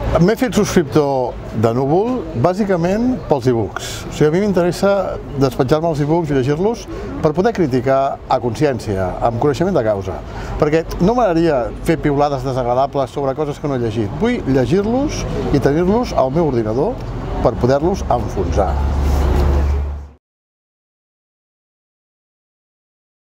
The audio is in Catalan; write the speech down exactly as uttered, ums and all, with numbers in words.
M'he fet subscriptor de Núvol bàsicament pels e-books. O sigui, a mi m'interessa despatxar-me els e-books i llegir-los per poder criticar a consciència, amb coneixement de causa. Perquè no m'agradaria fer piulades desagradables sobre coses que no he llegit. Vull llegir-los i tenir-los al meu ordinador per poder-los enfonsar.